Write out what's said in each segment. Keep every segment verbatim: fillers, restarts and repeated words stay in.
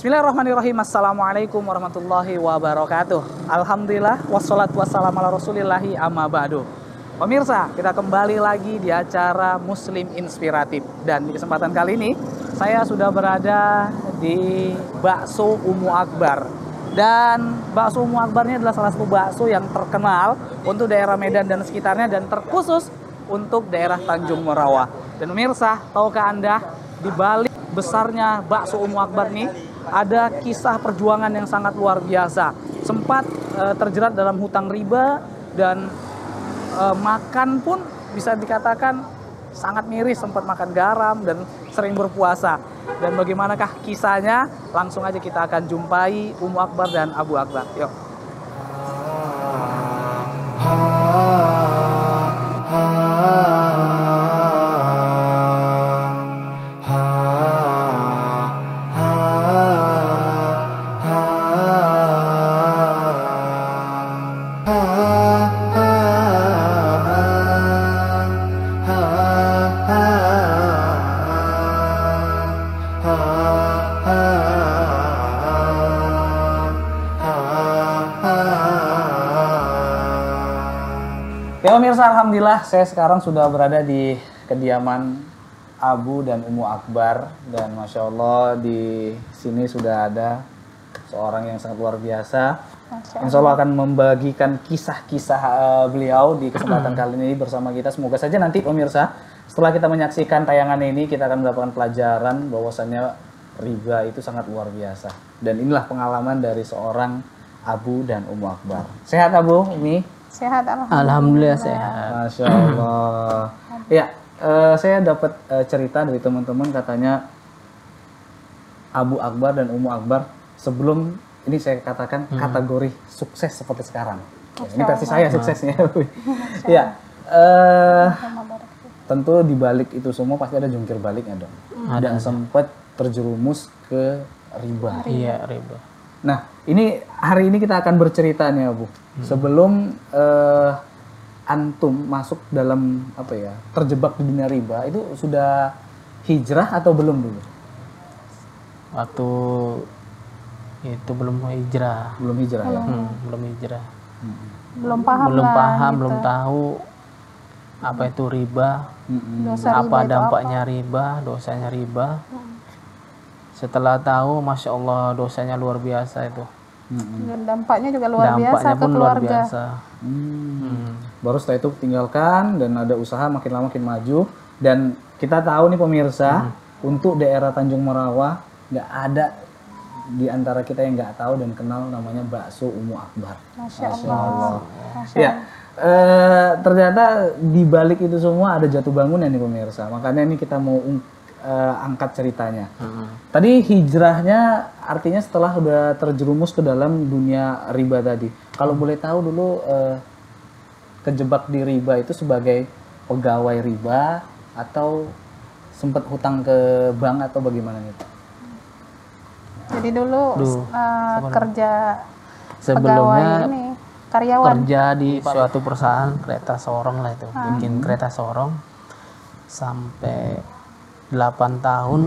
Bismillahirrahmanirrahim. Assalamualaikum warahmatullahi wabarakatuh. Alhamdulillah wassalatu wassalamu ala rasulillahi amma ba'du. Pemirsa, kita kembali lagi di acara Muslim Inspiratif. Dan di kesempatan kali ini saya sudah berada di Bakso Umu Akbar. Dan Bakso Umu Akbar ini adalah salah satu bakso yang terkenal untuk daerah Medan dan sekitarnya, dan terkhusus untuk daerah Tanjung Morawa. Dan pemirsa, tahukah Anda, di balik besarnya Bakso Umu Akbar ini ada kisah perjuangan yang sangat luar biasa. Sempat e, terjerat dalam hutang riba dan e, makan pun bisa dikatakan sangat miris, sempat makan garam dan sering berpuasa. Dan bagaimanakah kisahnya? Langsung aja kita akan jumpai Umu Akbar dan Abu Akbar. Yuk. Ya pemirsa, alhamdulillah saya sekarang sudah berada di kediaman Abu dan Umu Akbar, dan masya Allah di sini sudah ada seorang yang sangat luar biasa. Insya Allah akan membagikan kisah-kisah uh, beliau di kesempatan kali ini bersama kita. Semoga saja nanti pemirsa, setelah kita menyaksikan tayangan ini, kita akan mendapatkan pelajaran bahwasannya riba itu sangat luar biasa. Dan inilah pengalaman dari seorang Abu dan Umu Akbar. Sehat Abu, Umi? Sehat, alhamdulillah. Alhamdulillah sehat. Masya Allah. Ya, uh, saya dapat uh, cerita dari teman-teman, katanya Abu Akbar dan Umu Akbar sebelum ini saya katakan hmm. kategori sukses seperti sekarang. Ya, ini versi saya suksesnya. Ya, uh, tentu di balik itu semua pasti ada jungkir baliknya dong. Hmm. Dan sempat terjerumus ke riba. Iya, riba. Nah, ini hari ini kita akan bercerita nih Abu. Hmm. Sebelum uh, antum masuk dalam apa ya, terjebak di dunia riba, itu sudah hijrah atau belum dulu? Waktu itu belum hijrah. Belum hijrah ya? Hmm, belum hijrah. Hmm. Belum paham Belum lah, paham, gitu. belum tahu apa itu riba, Hmm. Dosa apa riba dampaknya apa? riba, dosanya riba. Hmm. Setelah tahu, masya Allah dosanya luar biasa itu. Hmm. Dan dampaknya juga luar dampaknya biasa ke pun keluarga. luar biasa. Hmm. Hmm. Baru setelah itu tinggalkan dan ada usaha makin lama makin maju. Dan kita tahu nih pemirsa, hmm. untuk daerah Tanjung Morawa nggak ada di antara kita yang nggak tahu dan kenal namanya Bakso Umu Akbar. Masya Masya Allah. Allah. Masya Ya, Allah. eh, ternyata di balik itu semua ada jatuh bangun ya nih pemirsa. Makanya ini kita mau uh, angkat ceritanya. Hmm. Tadi hijrahnya artinya setelah udah terjerumus ke dalam dunia riba tadi. Kalau boleh tahu dulu, uh, kejebak di riba itu sebagai pegawai riba atau sempat hutang ke bank atau bagaimana nih? Jadi dulu Duh, uh, kerja sebelumnya pegawai ini, karyawan. kerja di suatu perusahaan kereta sorong lah itu, Hmm. bikin kereta sorong sampai delapan tahun.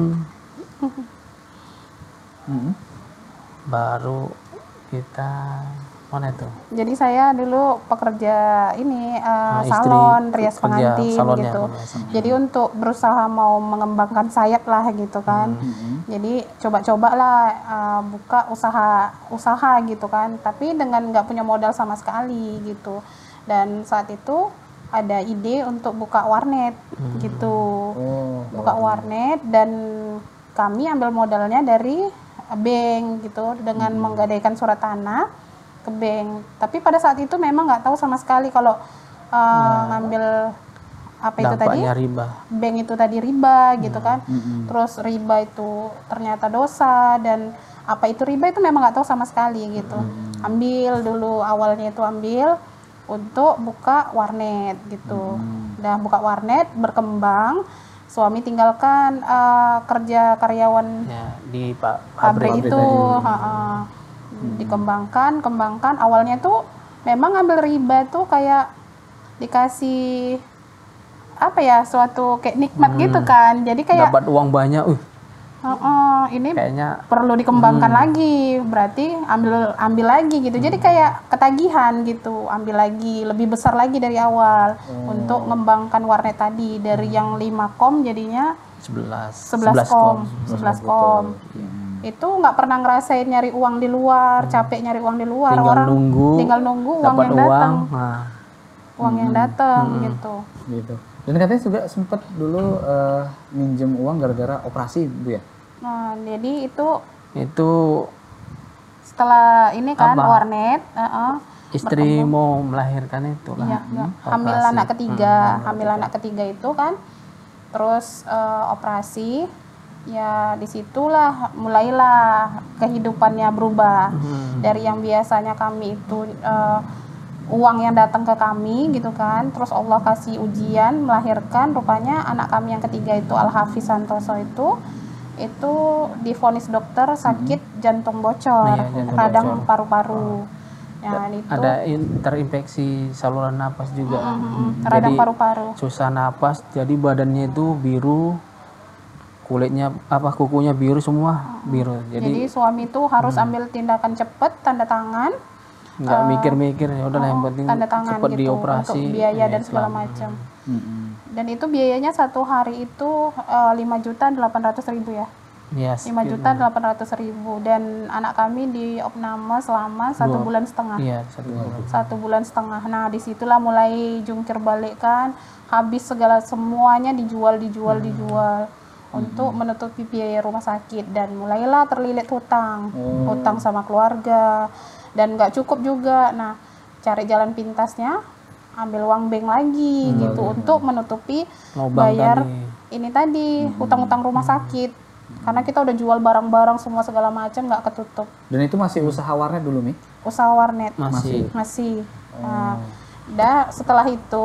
Hmm. Baru kita mana itu? Jadi saya dulu pekerja ini uh, Nah, istri salon, rias kerja pengantin salonnya, gitu. salonnya. Jadi untuk berusaha mau mengembangkan sayap lah gitu kan. Hmm. Jadi coba-coba lah uh, buka usaha usaha gitu kan. Tapi dengan nggak punya modal sama sekali gitu. Dan saat itu ada ide untuk buka warnet Hmm. gitu. Oh, Buka warnet, dan kami ambil modalnya dari bank gitu dengan Hmm. menggadaikan surat tanah ke bank. Tapi pada saat itu memang nggak tahu sama sekali kalau uh, Nah, ngambil apa itu tadi, dampaknya riba. bank itu tadi riba gitu kan. Hmm. Terus riba itu ternyata dosa, dan apa itu riba itu memang nggak tahu sama sekali gitu. Hmm. Ambil dulu awalnya itu ambil untuk buka warnet gitu. Hmm. Udah buka warnet, berkembang. Suami tinggalkan uh, kerja karyawan Ya, di pa- pabrik pabrik. itu, tadi. ha -ha. dikembangkan, kembangkan. Awalnya tuh memang ngambil riba tuh kayak dikasih apa ya, suatu kayak nikmat Hmm. gitu kan. Jadi kayak Dapat uang banyak, uh, Oh, oh, ini Kayaknya perlu dikembangkan lagi, berarti ambil ambil lagi gitu. Jadi kayak ketagihan gitu, ambil lagi lebih besar lagi dari awal untuk mengembangkan warnet tadi dari yang lima kom jadinya sebelas sebelas kom, sebelas kom. Itu nggak pernah ngerasain nyari uang di luar, capek nyari uang di luar, Tinggal orang nunggu, tinggal nunggu uang dapat yang uang. datang, Nah, uang yang datang gitu. Gitu. Dan katanya juga sempet dulu eh, minjem uang gara-gara operasi, Bu ya? Nah, jadi itu itu setelah ini kan Apa? warnet, uh-uh, istri mau melahirkan itu lah. iya, iya. hamil Operasi. anak ketiga, hamil anak ketiga itu kan, terus eh, operasi, ya disitulah mulailah kehidupannya berubah dari yang biasanya kami itu eh, uang yang datang ke kami gitu kan, terus Allah kasih ujian melahirkan, rupanya anak kami yang ketiga itu Al Hafiz Santoso itu itu divonis dokter sakit jantung bocor, Iya, jantung radang bocor. paru-paru. Nah, itu Ada in- terinfeksi saluran napas juga. mm, radang Jadi paru-paru. susah napas, jadi badannya itu biru, kulitnya apa kukunya biru semua biru. Jadi, Jadi suami itu harus ambil tindakan cepat, tanda tangan, nggak mikir-mikir, ya udahlah yang oh, penting tanda tangan cepet gitu dioperasi. untuk biaya Ya, dan segala selamat. macam. Mm-mm. Dan itu biayanya satu hari itu lima juta delapan ratus ribu ya. Ya, lima juta delapan ratus ribu, dan anak kami di opname selama satu Dua. bulan setengah. Iya, satu bulan. Satu bulan setengah. Nah, disitulah mulai jungkir balik kan, habis segala semuanya dijual, dijual, dijual untuk menutupi biaya rumah sakit, dan mulailah terlilit hutang, Oh. hutang sama keluarga, dan nggak cukup juga. Nah, cari jalan pintasnya, ambil uang bank lagi gitu untuk menutupi Lubang bayar tadi. ini tadi hutang-hutang rumah sakit. Karena kita udah jual barang-barang semua segala macam nggak ketutup. Dan itu masih usaha warnet dulu, Mi? Usaha warnet Masih. masih. Nah, dah setelah itu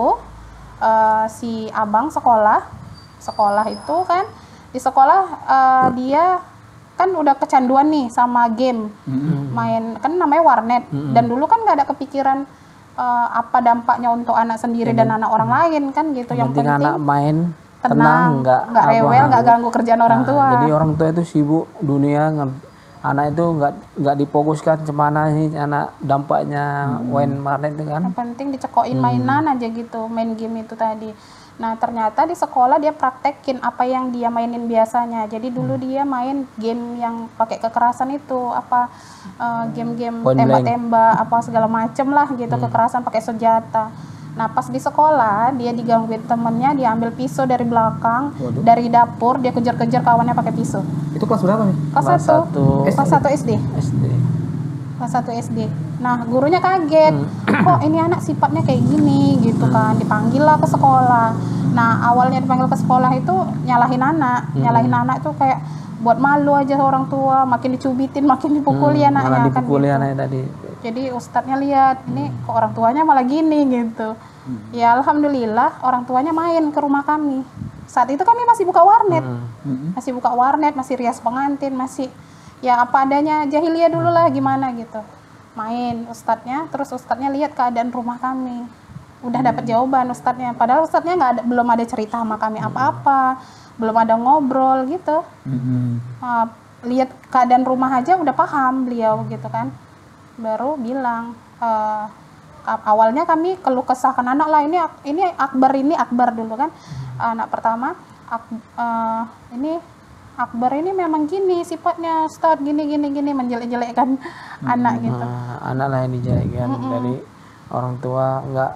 eh, si abang sekolah, sekolah itu kan di sekolah eh, dia kan udah kecanduan nih sama game, main kan namanya warnet. Dan dulu kan nggak ada kepikiran eh, apa dampaknya untuk anak sendiri dan anak orang lain kan gitu. Yang Yang penting penting anak main tenang, tenang, nggak nggak apa, rewel, nggak ganggu kerjaan orang Nah, tua. Jadi orang tua itu sibuk dunia, nge- anak itu nggak nggak difokuskan kemana sih anak dampaknya main warnet itu kan. Yang penting dicekokin mainan aja gitu, main game itu tadi. Nah, ternyata di sekolah dia praktekin apa yang dia mainin biasanya. Jadi dulu dia main game yang pakai kekerasan itu, apa eh, game-game Point tembak-tembak, apa segala macem lah gitu, kekerasan pakai senjata. Nah, pas di sekolah dia digangguin temennya, dia ambil pisau dari belakang, Waduh. dari dapur dia kejar-kejar kawannya pakai pisau. Itu kelas berapa, Mi? Kelas Kelas satu, satu. kelas satu S D. S D. Kelas satu S D. Nah, gurunya kaget. Kok ini anak sifatnya kayak gini gitu kan. Dipanggil lah ke sekolah. Nah, awalnya dipanggil ke sekolah itu nyalahin anak. Nyalahin anak itu kayak buat malu aja orang tua, makin dicubitin, makin dipukuli Hmm, anaknya malah kan dipukuli gitu. anaknya tadi. Jadi ustadznya lihat, ini kok orang tuanya malah gini gitu. Ya alhamdulillah orang tuanya main ke rumah kami. Saat itu kami masih buka warnet. Hmm. Masih buka warnet, masih rias pengantin, masih ya apa adanya jahiliyah dulu lah gimana gitu. Main ustadznya, terus ustadznya lihat keadaan rumah kami. Udah dapat jawaban ustadznya. Padahal ustadznya nggak ada, belum ada cerita sama kami apa-apa, belum ada ngobrol gitu. Uh, lihat keadaan rumah aja udah paham beliau gitu kan. Baru bilang uh, awalnya kami keluh kesahkan anak lah, ini ini Akbar ini Akbar dulu kan. Anak pertama Ak, uh, ini Akbar ini memang gini sifatnya Ustadz, gini gini gini menjelek-jelekkan anak gitu. Nah, anak lah yang dijadikan dari orang tua, nggak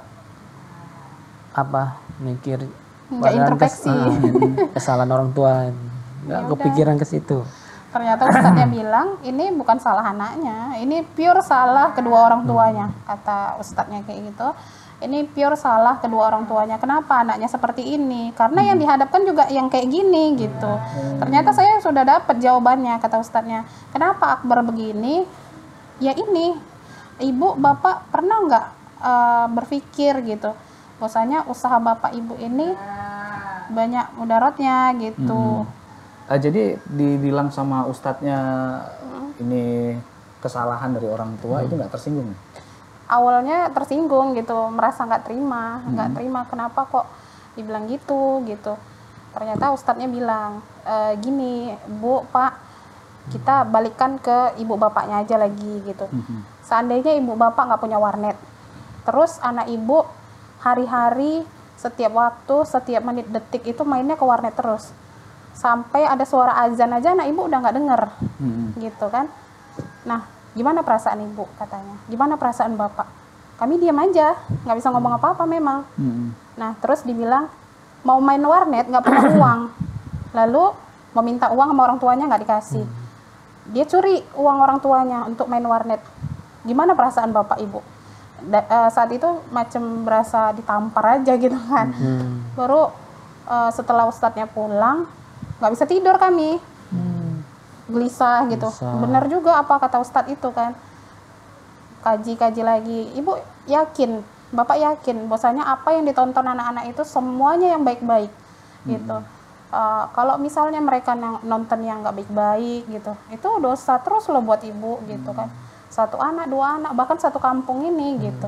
apa mikir Nggak padahal introspeksi. ah, kesalahan orang tua, nggak Ya kepikiran ke situ. Ternyata ustadznya bilang ini bukan salah anaknya, ini pure salah kedua orang tuanya, kata ustadznya kayak gitu. Ini pure salah kedua orang tuanya. Kenapa anaknya seperti ini? Karena yang dihadapkan juga yang kayak gini gitu. Ternyata saya sudah dapat jawabannya, kata ustadznya. Kenapa Akbar begini? Ya ini, ibu bapak pernah nggak uh, berpikir gitu, bahwasanya usaha bapak ibu ini banyak mudaratnya gitu. Ah, jadi dibilang sama ustadznya ini kesalahan dari orang tua itu nggak tersinggung? Awalnya tersinggung gitu, merasa nggak terima, nggak terima kenapa kok dibilang gitu gitu. ternyata ustadznya bilang e, gini, Bu, Pak, kita balikan ke ibu bapaknya aja lagi gitu. Mhm. Seandainya ibu bapak nggak punya warnet, terus anak ibu hari-hari setiap waktu, setiap menit detik itu mainnya ke warnet terus, sampai ada suara azan aja anak ibu udah nggak denger, Mhm. gitu kan. Nah, gimana perasaan ibu katanya? Gimana perasaan bapak? Kami diam aja, nggak bisa ngomong apa-apa memang. Mhm. Nah, terus dibilang mau main warnet nggak punya uang, lalu mau minta uang sama orang tuanya nggak dikasih. Dia curi uang orang tuanya untuk main warnet. Gimana perasaan bapak ibu? Da, uh, saat itu macam berasa ditampar aja gitu kan. Hmm. Baru uh, setelah ustadznya pulang nggak bisa tidur kami, gelisah gitu. Gelisah. Benar juga apa kata ustadz itu kan. Kaji-kaji lagi, ibu yakin, bapak yakin bahwasanya apa yang ditonton anak-anak itu semuanya yang baik-baik gitu. Uh, kalau misalnya mereka yang nonton yang nggak baik-baik gitu, itu dosa terus loh buat ibu gitu kan. Satu anak, dua anak, bahkan satu kampung ini gitu.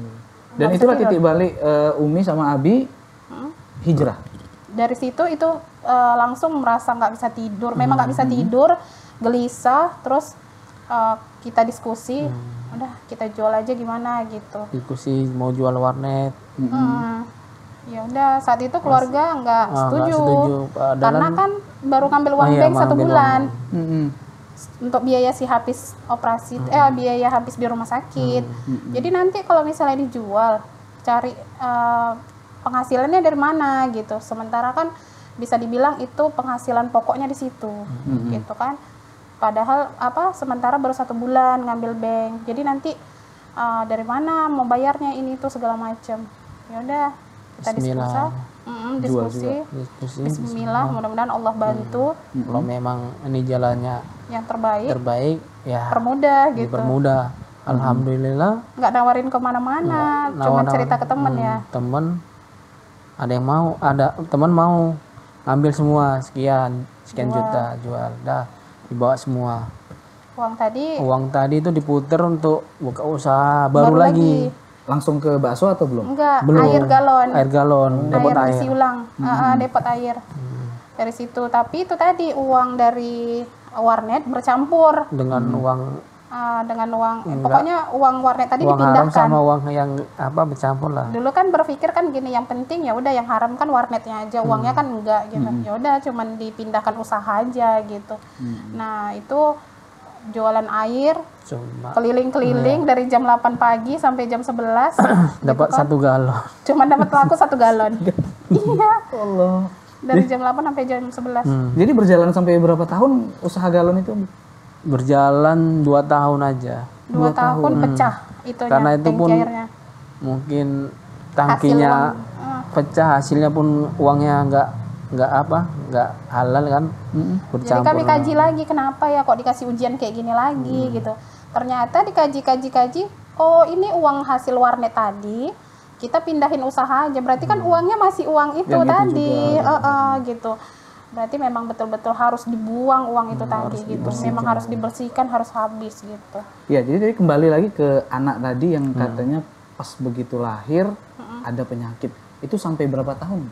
Dan Nggak bisa itulah tidur. titik balik eh, Umi sama Abi hijrah. Dari situ itu uh, langsung merasa nggak bisa tidur, memang nggak bisa tidur, gelisah, terus uh, kita diskusi, udah kita jual aja gimana gitu. Diskusi mau jual warnet. Hmm. Ya udah saat itu keluarga nggak Ah, nggak setuju, setuju. Padahal- karena kan baru ngambil uang Oh iya, bank satu ngambil bulan uang. Mhm. untuk biaya si habis operasi, eh biaya habis di rumah sakit. Jadi nanti kalau misalnya dijual, cari eh, penghasilannya dari mana gitu. Sementara kan bisa dibilang itu penghasilan pokoknya di situ, gitu kan. Padahal apa? Sementara baru satu bulan ngambil bank. Jadi nanti eh, dari mana mau bayarnya ini itu segala macam. Ya udah kita diskusi, Bismillah. Mm-mm, diskusi. Diskusi. Bismillah, mudah-mudahan Allah bantu Kalau memang ini jalannya yang terbaik, terbaik, ya permudah gitu. dipermudah. Alhamdulillah. Nggak nawarin kemana-mana, cuma Nawan-nawan. cerita ke temen ya. Hmm, temen ada yang mau, ada teman mau ambil semua sekian sekian Jual. juta jual, dah dibawa semua. Uang tadi Uang tadi itu diputer untuk buka usaha baru, baru lagi. Langsung ke bakso atau belum? enggak, Belum. air galon, Air galon, dapat air air. isi ulang, Ah, ah, dapat air dari situ. Tapi itu tadi uang dari warnet bercampur Dengan uang ah, dengan uang, eh, pokoknya uang warnet tadi uang haram dipindahkan. sama uang yang apa bercampur lah. Dulu kan berpikir kan gini, yang penting ya udah yang haram kan warnetnya aja, uangnya kan enggak gitu. Ya udah cuman dipindahkan usaha aja gitu. Nah, itu jualan air Cuma keliling-keliling dari jam delapan pagi sampai jam sebelas dapat satu galon. cuma dapat laku satu galon. Iya, Allah. dari jam delapan sampai jam sebelas. Hmm. Jadi berjalan sampai berapa tahun usaha galon itu? Berjalan dua tahun aja. Dua tahun pecah itunya, Karena itu tangki pun airnya. mungkin tangkinya Hasil uang, ah. pecah, hasilnya pun uangnya nggak nggak apa nggak halal kan. Jadi Bercampur. kami kaji lagi kenapa ya kok dikasih ujian kayak gini lagi gitu. Ternyata dikaji-kaji-kaji, oh ini uang hasil warnet tadi kita pindahin usaha aja. Berarti kan uangnya masih uang itu Yang itu tadi, juga. Eh, eh, gitu. Berarti memang betul-betul harus dibuang uang itu tadi gitu. Memang harus dibersihkan, harus habis gitu. Ya, jadi tadi kembali lagi ke anak tadi yang katanya pas begitu lahir ada penyakit. Itu sampai berapa tahun?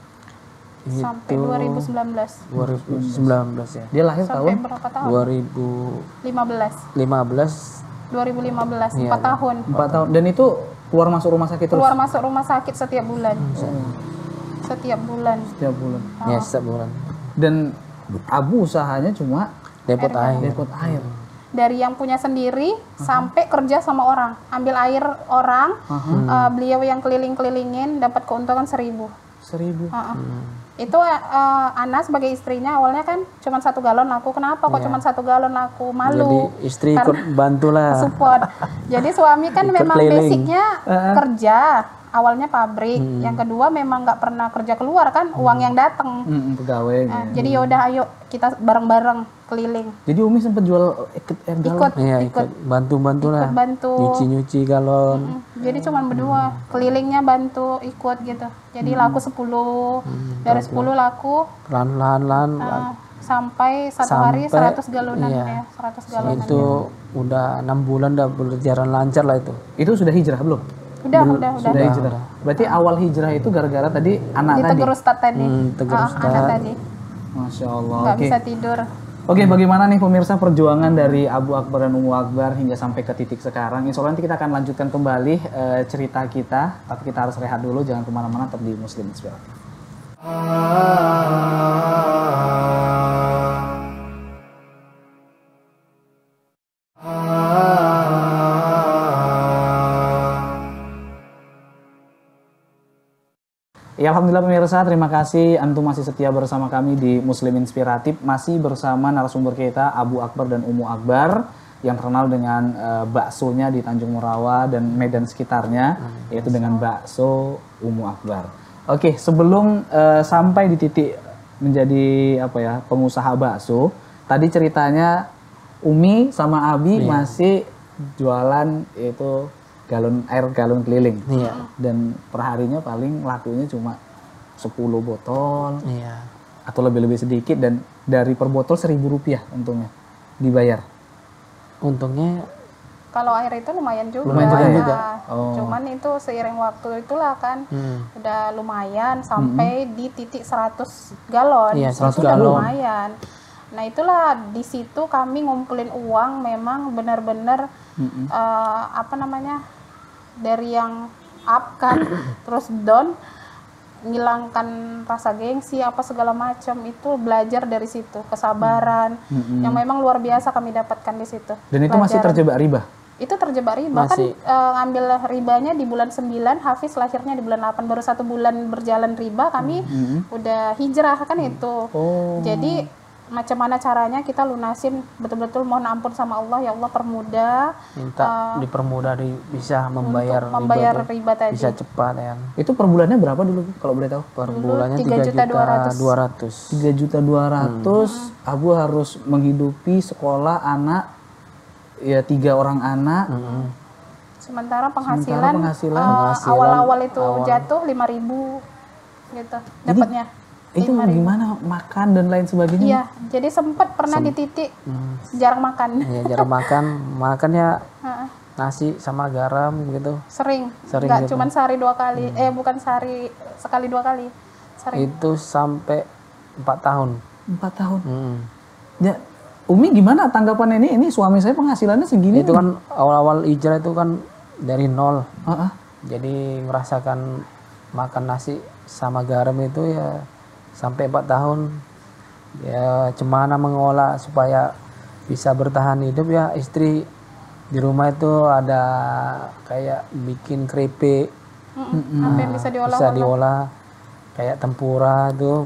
Sampai Itu dua ribu sembilan belas. dua ribu sembilan belas ya. Dia lahir Sampai tahun berapa tahun? dua ribu lima belas. lima belas dua ribu lima belas, Iya, empat tahun. empat tahun. Dan itu keluar masuk rumah sakit terus Keluar masuk rumah sakit setiap bulan. Setiap bulan. setiap bulan. ya setiap bulan. Dan Abu usahanya cuma Depot air. depot air. Dari yang punya sendiri sampai kerja sama orang, ambil air orang, eh, beliau yang keliling-kelilingin dapat keuntungan seribu. Seribu. Heeh. Itu eh, Ana sebagai istrinya awalnya kan cuma satu galon laku. Kenapa kok cuma satu galon laku? Jadi Malu. istri ikut bantu lah. Support. Jadi suami kan Ikut memang keliling. basicnya kerja, awalnya pabrik. Yang kedua memang nggak pernah kerja keluar kan, uang yang datang. Mm, pegawai. Nah, jadi yaudah ayo kita bareng-bareng keliling. Jadi Umi sempat jual ikut air galon. Ikut, Iya ikut, ikut bantu-bantu lah. ikut bantu. Nyuci-nyuci galon. Mm, Jadi cuman berdua, kelilingnya bantu ikut gitu. Jadi laku sepuluh, dari sepuluh laku Pelan-pelan uh, sampai satu hari Sampai, seratus galonan iya. ya, seratus galonan. itu udah enam bulan udah berjalan lancar lah itu. Itu sudah hijrah belum? Udah, udah, udah. Sudah hijrah. Berarti awal hijrah itu gara-gara tadi anak tadi. Ditegur Ustadz tadi. Hmm, tegur Ah, Ustadz. anak tadi. Masya Allah. Nggak Oke. bisa tidur. Oke, bagaimana nih pemirsa perjuangan dari Abu Akbar dan Ummu Akbar hingga sampai ke titik sekarang? Insya Allah nanti kita akan lanjutkan kembali eh, cerita kita, tapi kita harus rehat dulu, jangan kemana-mana, tetap di Muslim Inspiratif. Ya, alhamdulillah pemirsa, terima kasih antum masih setia bersama kami di Muslim Inspiratif, masih bersama narasumber kita Abu Akbar dan Ummu Akbar yang terkenal dengan uh, baksonya di Tanjung Morawa dan Medan sekitarnya, hmm. yaitu dengan bakso Ummu Akbar. Oke, sebelum uh, sampai di titik menjadi apa ya pengusaha bakso, tadi ceritanya Umi sama Abi yeah. masih jualan itu galon air galon keliling. Iya. Dan perharinya paling lakunya cuma sepuluh botol. Iya. Atau lebih-lebih sedikit, dan dari per botol seribu rupiah untungnya dibayar. Untungnya Kalau air itu lumayan juga. Lumayan juga, Nah, juga. Oh. Cuman itu seiring waktu itulah kan hmm. udah lumayan sampai di titik seratus galon. Iya, Itu seratus udah galon. lumayan. Nah, itulah di situ kami ngumpulin uang memang benar-benar Mm-mm. eh, apa namanya? Dari yang up kan terus down, ngilangkan rasa gengsi apa segala macam, itu belajar dari situ, kesabaran Mm-mm. yang memang luar biasa kami dapatkan di situ. Dan itu masih Pelajaran. terjebak riba. Itu terjebak riba kan, Masih. eh, ngambil ribanya di bulan sembilan, Hafiz lahirnya di bulan delapan, baru satu bulan berjalan riba kami Mm-mm. udah hijrah kan itu. Oh. Jadi macam mana caranya kita lunasin, betul-betul mohon ampun sama Allah, ya Allah permudah minta eh, dipermudah di, bisa membayar untuk membayar riba, riba tuh. tadi. Bisa cepat ya. Itu per bulannya berapa dulu Bu, kalau boleh tahu? Per Dulu bulannya tiga tiga juta juta dua ratus. tiga juta dua ratus. Abu harus menghidupi sekolah anak ya tiga orang anak. Hmm. Sementara penghasilan, Sementara penghasilan- eh, Penghasilan awal-awal itu awal. jatuh lima ribu gitu dapatnya. Itu gimana makan dan lain sebagainya? Iya, jadi sempat pernah di titik jarang makan. Ya jarang makan, makannya Heeh. nasi sama garam gitu. Sering, Sering nggak gitu. cuman sehari dua kali, eh bukan sehari sekali dua kali, sering. Itu sampai empat tahun. Empat tahun. Hmm. Ya, Umi gimana tanggapan ini? Ini suami saya penghasilannya segini. Itu kan awal-awal hijrah itu kan dari nol. Heeh. Jadi merasakan makan nasi sama garam itu ya sampai empat tahun. Ya cemana mengolah supaya bisa bertahan hidup, ya istri di rumah itu ada kayak bikin keripik, Mm-mm. Apa yang bisa diolah? bisa diolah kayak tempura tuh.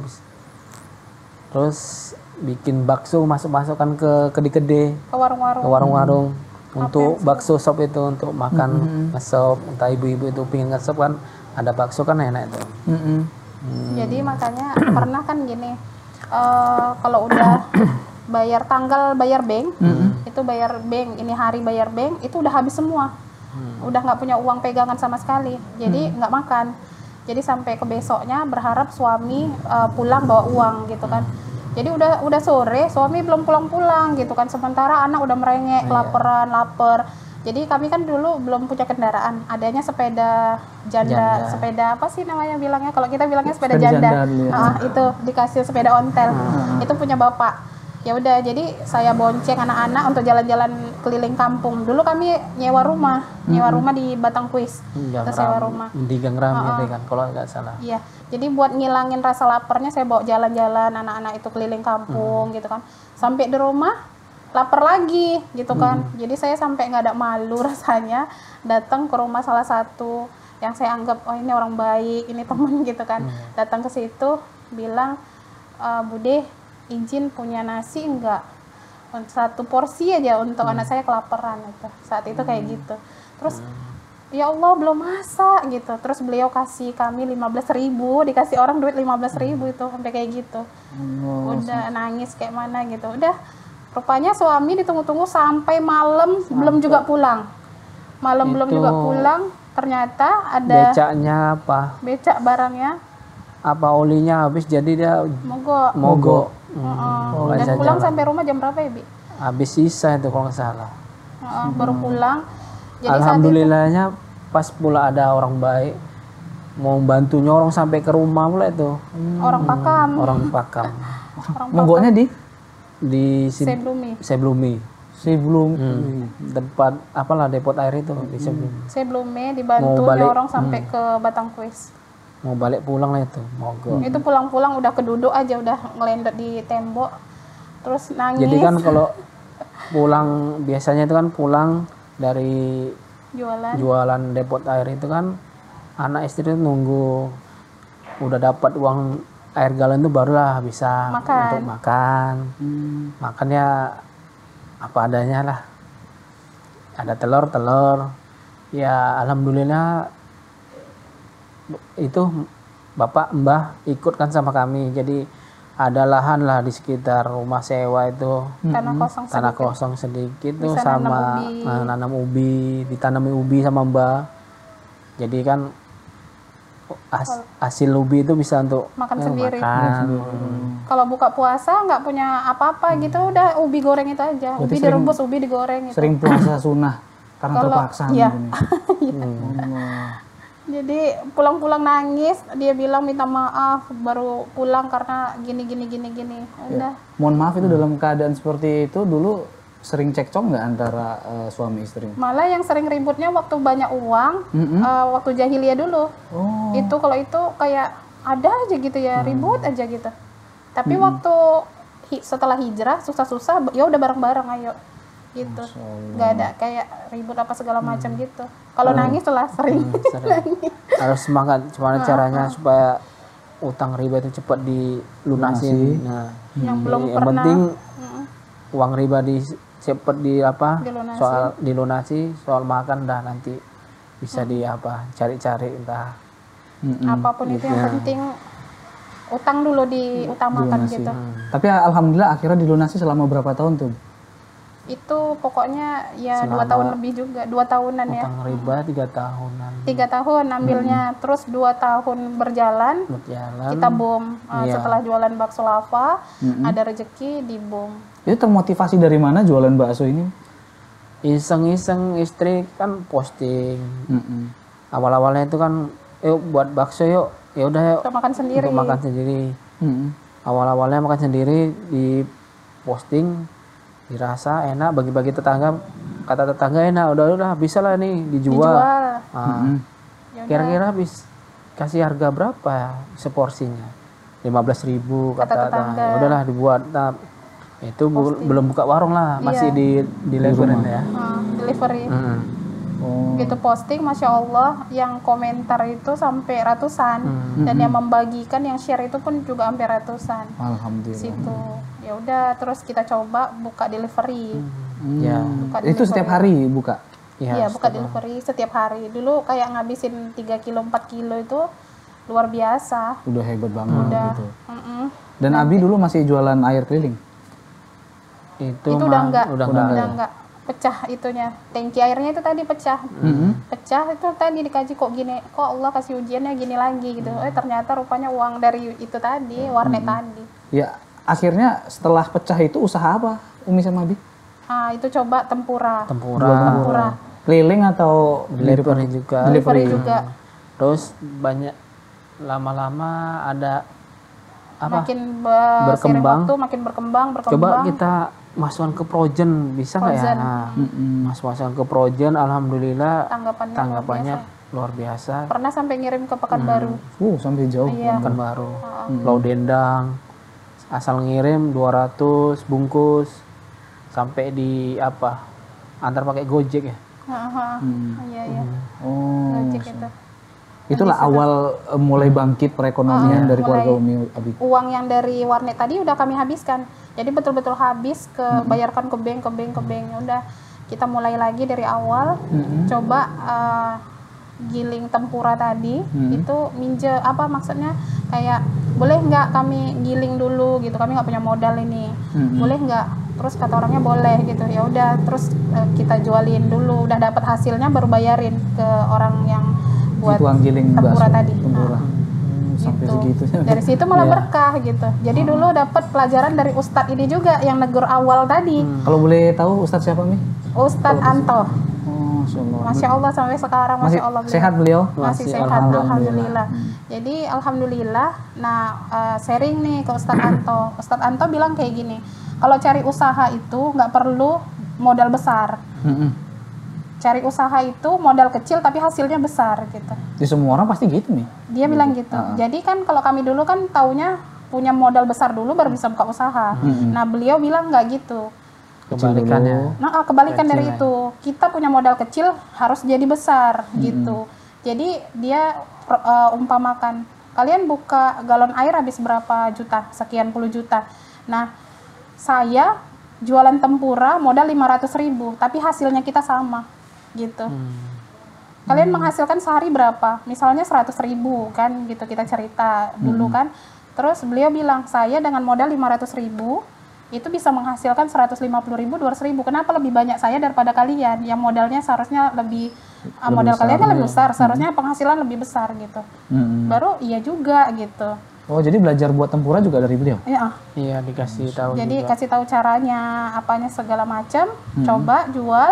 Terus bikin bakso, masuk-masukkan ke kede-kede, Ke warung-warung. ke warung-warung untuk bakso sop itu, untuk makan ngesop. Entah ibu-ibu itu pengen ngesop kan, ada bakso kan enak itu. Mm-mm. Jadi makanya pernah kan gini, eh, kalau udah bayar tanggal bayar bank, itu bayar bank, ini hari bayar bank, itu udah habis semua, udah nggak punya uang pegangan sama sekali, jadi nggak makan. Jadi sampai ke besoknya berharap suami eh, pulang bawa uang gitu kan. Jadi udah udah sore, suami belum pulang-pulang gitu kan. Sementara anak udah merengek, kelaparan, lapar. Jadi kami kan dulu belum punya kendaraan, adanya sepeda janda, Janda. sepeda apa sih namanya bilangnya? Kalau kita bilangnya sepeda, Sepeda janda. janda dulu ya. Ah, itu dikasih sepeda ontel. Itu punya bapak. Ya udah, jadi saya bonceng anak-anak untuk jalan-jalan keliling kampung. Dulu kami nyewa rumah, nyewa rumah di Batang Kuis. Terus sewa rumah. Di Gangram gitu kan kalau nggak salah. Iya, jadi buat ngilangin rasa laparnya saya bawa jalan-jalan anak-anak itu keliling kampung gitu kan. Sampai di rumah lapar lagi gitu kan. Jadi saya sampai nggak ada malu rasanya datang ke rumah salah satu yang saya anggap oh ini orang baik, ini teman gitu kan. Datang ke situ bilang, e, Bude izin punya nasi enggak? Satu porsi aja untuk anak saya kelaparan itu. Saat itu kayak gitu. Terus ya Allah belum masak gitu. Terus beliau kasih kami lima belas ribu, dikasih orang duit lima belas ribu itu sampai kayak gitu. Oh, Udah nangis kayak mana gitu. Udah rupanya suami ditunggu-tunggu sampai malam belum juga pulang. Malam belum Itu juga pulang. Ternyata ada Becaknya apa? becak barangnya Apa olinya habis jadi dia mogok. mogok. Heeh. Dan pulang sampai rumah jam berapa ya, Bi? Habis sisa itu kalau nggak salah. Heeh, baru pulang. Jadi saat itu Alhamdulillahnya pas pula ada orang baik mau bantu nyorong sampai ke rumah pula itu. Orang pakam. Orang pakam. Orang Monggoknya di Di Sim- Seblumi. Seblumi. sebelum Hmm. Tempat apalah depot air itu di Seblumi. Seblumi dibantu Mau balik, nyorong sampai ke Batang Kuis. Mau balik pulang lah itu, mogok. Itu pulang-pulang udah keduduk aja, udah ngelendot di tembok. Terus nangis. Jadi kan kalau pulang biasanya itu kan pulang dari jualan. jualan depot air itu kan anak istri itu nunggu udah dapat uang air galon itu barulah bisa Makan. untuk makan. Makannya apa adanya lah. Ada telur telur. Ya alhamdulillah itu bapak mbah ikut kan sama kami. Jadi ada lahan lah di sekitar rumah sewa itu. Tanah kosong Tanah sedikit. kosong sedikit tuh Bisa sama nanam ubi. nah, nanam ubi, ditanami ubi sama mbah. Jadi kan as- hasil ubi itu bisa untuk Makan eh, sendiri. makan. Kalau buka puasa nggak punya apa-apa gitu, udah ubi goreng itu aja. Berarti Ubi sering- direbus, ubi digoreng gitu. sering puasa sunnah karena Kalau- terpaksa iya. mungkin ya. Jadi pulang-pulang nangis, dia bilang minta maaf, baru pulang karena gini gini gini gini. Udah. Mohon maaf itu dalam keadaan seperti itu dulu sering cekcok nggak antara eh, suami istri? Malah yang sering ributnya waktu banyak uang, eh, waktu jahiliyah dulu. Oh. Itu kalau itu kayak ada aja gitu ya, ribut aja gitu. Tapi waktu hi- setelah hijrah susah-susah, ya udah bareng-bareng ayo gitu. Nggak ada kayak ribut apa segala macam gitu. Kalau nangis lah sering. Sering. Harus semangat, gimana caranya supaya utang riba itu cepat dilunasin. Nah, Yang belum yang pernah. penting Mm, uang riba di cepat di apa? Dilunasi. Soal dilunasi, soal makan dah nanti bisa di apa? Cari-cari entah. apapun itu yang penting utang dulu diutamakan Dilunasi. gitu. Tapi alhamdulillah akhirnya dilunasi selama berapa tahun tuh? Itu pokoknya ya dua tahun lebih juga, dua tahunan ya. Utang riba tiga tahunan Tiga tahun ambilnya, terus dua tahun berjalan, berjalan. kita boom. Uh, Iya. Setelah jualan bakso lava, ada rezeki di boom. Itu termotivasi dari mana jualan bakso ini? Iseng-iseng istri kan posting. Mm-mm. Awal-awalnya itu kan, yuk buat bakso yuk. Ya udah yuk. Untuk makan sendiri. Untuk makan sendiri. Mm-mm. Awal-awalnya makan sendiri di posting, dirasa enak, bagi-bagi tetangga. Kata tetangga enak, udah udah bisa lah nih dijual. Dijual. Ah, Ya udah. kira-kira habis kasih harga berapa ya seporsinya? lima belas ribu kata Kata tetangga. tetangga. Ya udahlah dibuat. Nah, itu bu- belum buka warung lah, masih Iya. di di leveran ya. Uh, delivery. Mm. Oh. Gitu posting, masya Allah, yang komentar itu sampai ratusan, dan yang membagikan, yang share itu pun juga hampir ratusan. Alhamdulillah. Situ ya udah, terus kita coba buka delivery. Ya. Buka Itu setiap hari buka. Iya, Ya, buka delivery setiap hari. Dulu kayak ngabisin tiga kilo, empat kilo itu luar biasa. Udah hebat banget Udah. gitu. Mm-mm. Dan Abi dulu masih jualan air keliling. Itu, Itu mah udah enggak, udah udah, enggak. enggak. Pecah itunya. Tangki airnya itu tadi pecah. Pecah itu tadi dikaji kok gini, kok Allah kasih ujiannya gini lagi gitu. Eh ternyata rupanya uang dari itu tadi, warnet tadi. Ya, akhirnya setelah pecah itu usaha apa Umi sama Abi? Ah, itu coba tempura. Tempura, Tempura. Keliling atau delivery juga. Delivery juga. Terus banyak lama-lama ada apa? Makin be- Berkembang. seiring waktu makin berkembang, berkembang. Coba kita masukkan ke Projen bisa nggak ya? Frozen. Nah, mas masukkan ke Projen, alhamdulillah Tanggapannya, tanggapannya luar luar biasa. Pernah sampai ngirim ke Pekanbaru. Uh, sampai jauh. Iya. Kan baru, Pulau Dendang, asal ngirim dua ratus bungkus sampai di apa? Antar pakai Gojek ya. Haha. Iya, iya. Oh. Gojek itu. Itulah awal eh, mulai bangkit perekonomian dari mulai. keluarga Umi Abi. Uang yang dari warnet tadi udah kami habiskan. Jadi betul-betul habis ke bayarkan ke bank, ke bank, ke bank. Ya udah, kita mulai lagi dari awal. Coba eh, giling tempura tadi itu minje apa maksudnya kayak boleh nggak kami giling dulu gitu, kami nggak punya modal ini, boleh nggak? Terus kata orangnya boleh gitu. Ya udah, terus eh, kita jualin dulu, udah dapat hasilnya baru bayarin ke orang yang buat Tukang giling tempura bakso, tadi. tempura. Nah, Hmm, sampai gitu. segitunya. Dari situ malah berkah gitu. Jadi dulu dapat pelajaran dari Ustadz ini juga yang negur awal tadi. Kalau boleh tahu Ustadz siapa Mi? Ustadz Anto. Oh, Masya Allah. Masya Allah sampai sekarang, Masih Masya Allah beliau. sehat beliau? Masih Masih, sehat, alhamdulillah. alhamdulillah. Jadi alhamdulillah. Nah, uh, sharing nih ke Ustadz Anto. Ustadz Anto bilang kayak gini, kalau cari usaha itu nggak perlu modal besar. Mm-mm. Cari usaha itu modal kecil tapi hasilnya besar gitu. Di semua orang pasti gitu nih. Dia bilang gitu. Jadi kan kalau kami dulu kan taunya punya modal besar dulu baru bisa buka usaha. Mm-mm. Nah, beliau bilang nggak gitu. Kebalikannya. Nah, ah, kebalikan Kecil dari ya. itu. Kita punya modal kecil harus jadi besar gitu. Jadi dia uh, umpamakan kalian buka galon air habis berapa juta? Sekian puluh juta. Nah, saya jualan tempura modal lima ratus ribu, tapi hasilnya kita sama gitu. Hmm. Kalian menghasilkan sehari berapa? Misalnya seratus ribu kan gitu, kita cerita dulu kan. Terus beliau bilang, saya dengan modal lima ratus ribu itu bisa menghasilkan seratus lima puluh ribu, dua ratus ribu. Kenapa lebih banyak saya daripada kalian? Yang modalnya seharusnya lebih, uh, modal besar, kalian kan lebih ya. besar, seharusnya penghasilan lebih besar gitu. Mm-mm. Baru iya juga gitu. Oh, jadi belajar buat tempura juga dari beliau? Ya, Iya, dikasih tahu jadi juga. kasih tahu caranya, apanya segala macam, coba jual,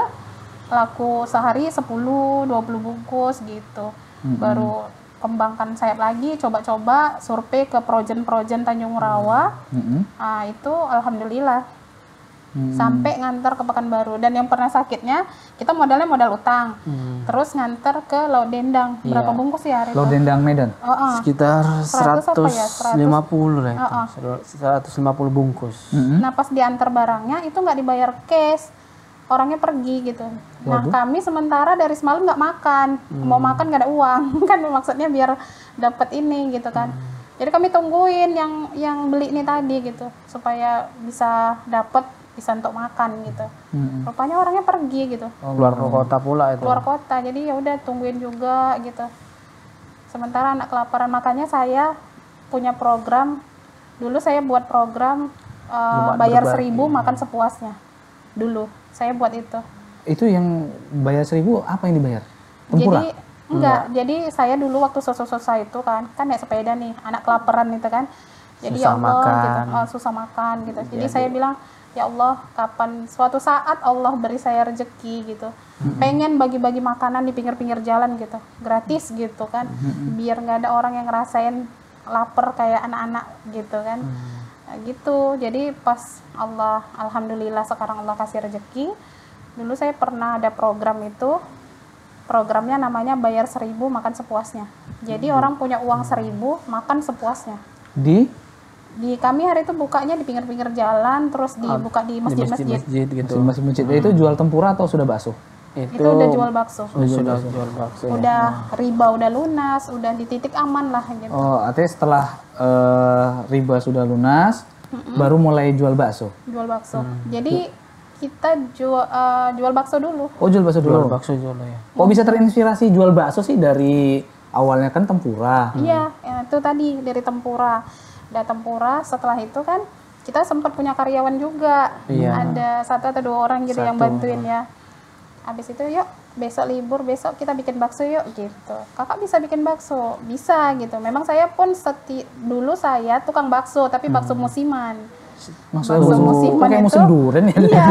laku sehari sepuluh, dua puluh bungkus gitu. Baru kembangkan sayap lagi, coba-coba survei ke projen-projen Tanjung Rawa. Mm-mm. Ah, itu alhamdulillah. Hmm. Sampai nganter ke Pekanbaru. Dan yang pernah sakitnya, kita modalnya modal utang. Hmm. Terus nganter ke Laut Dendang. Berapa Iya. bungkus ya hari itu? Lo Dendang Medan? Oh, oh. Sekitar seratus apa ya? seratus lima puluh lah itu. Oh, seratus lima puluh bungkus. Mm-mm. Nah, pas diantar barangnya itu nggak dibayar cash, orangnya pergi gitu. Nah, Waduh. kami sementara dari semalam nggak makan, mau makan nggak ada uang, kan maksudnya biar dapat ini gitu kan. Jadi kami tungguin yang yang beli ini tadi gitu, supaya bisa dapat, bisa untuk makan gitu. Mm-mm. Rupanya orangnya pergi gitu, Oh, Keluar kota pula itu. keluar kota. Jadi ya udah tungguin juga gitu. Sementara anak kelaparan, makanya saya punya program. Dulu saya buat program uh, Jumat bayar berbagi. seribu makan sepuasnya. Dulu saya buat itu. Itu yang bayar seribu, apa yang dibayar? Tempura? Jadi enggak, jadi saya dulu waktu susah-susah itu kan, kan naik sepeda nih, anak kelaparan itu kan. Jadi Susah ya Allah makan. gitu, oh, susah makan gitu. Jadi saya bilang, ya Allah, kapan suatu saat Allah beri saya rezeki gitu. Pengen bagi-bagi makanan di pinggir-pinggir jalan gitu, gratis gitu kan. Biar nggak ada orang yang ngerasain lapar kayak anak-anak gitu kan. Nah, gitu. Jadi pas Allah, alhamdulillah sekarang Allah kasih rezeki. Dulu saya pernah ada program itu, programnya namanya bayar seribu makan sepuasnya. Jadi orang punya uang seribu makan sepuasnya. Di? Di kami hari itu bukanya di pinggir-pinggir jalan, terus dibuka di Di masjid-masjid. masjid gitu. Masih masjid. Itu jual tempura atau sudah bakso? Itu, Itu udah jual bakso. Oh, sudah jual bakso. ya. Udah riba udah lunas, udah di titik aman lah gitu. Oh, artinya setelah eh, riba sudah lunas, baru mulai jual bakso? Jual bakso. Jadi kita jual eh, jual bakso dulu. Oh, jual bakso Jual dulu? bakso jual ya. Kok bisa terinspirasi jual bakso sih dari awalnya kan tempura? Iya, ya, itu tadi dari tempura. Udah tempura, setelah itu kan kita sempat punya karyawan juga. Iya. Ada satu atau dua orang gitu yang Satu. bantuin ya. Habis itu yuk besok libur, besok kita bikin bakso yuk gitu. Kakak bisa bikin bakso? Bisa gitu. Memang saya pun seti dulu saya tukang bakso, tapi bakso musiman. Maksudnya Bakso bakso musiman kayak itu- musim durian ya? Iya,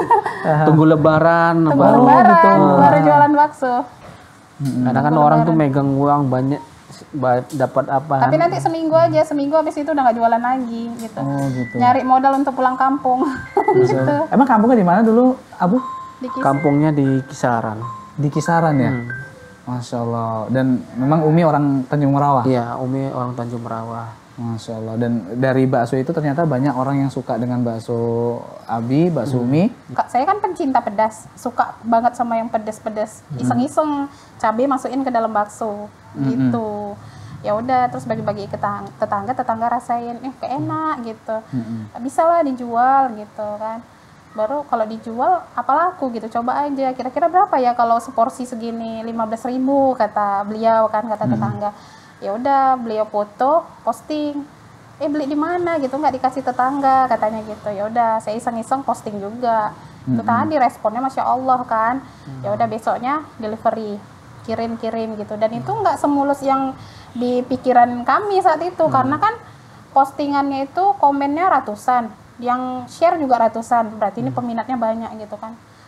Tunggu lebaran, tunggu baru lebaran gitu. baru jualan bakso. Kadang kan orang tuh megang uang banyak, ba- dapat apa? Tapi nanti seminggu aja, seminggu habis itu udah nggak jualan lagi gitu. Oh gitu. Nyari modal untuk pulang kampung gitu. Emang kampungnya di mana dulu, Abu? Dikis. Kampungnya di Kisaran. Di Kisaran ya? Hmm. Masya Allah. Dan memang Umi orang Tanjung Merawah? Iya, Umi orang Tanjung Merawah. Masya Allah. Dan dari bakso itu ternyata banyak orang yang suka dengan bakso Abi, bakso Umi. Kak, saya kan pencinta pedas, suka banget sama yang pedas-pedas. Iseng-iseng cabai masukin ke dalam bakso gitu. Ya udah, terus bagi-bagi ke tetang- tetangga, tetangga rasain, eh kayak enak gitu. Bisa lah dijual gitu kan. Baru kalau dijual apa laku gitu, coba aja. Kira-kira berapa ya kalau seporsi segini, lima belas ribu kata beliau kan, kata tetangga. Ya udah, beliau foto, posting. Eh beli di mana gitu, nggak dikasih tetangga katanya gitu. Ya udah, saya iseng-iseng posting juga. Itu tadi responnya masya Allah kan. Ya udah, besoknya delivery, kirim-kirim gitu. Dan itu nggak semulus yang di pikiran kami saat itu, karena kan postingannya itu komennya ratusan, yang share juga ratusan. Berarti ini peminatnya banyak gitu kan.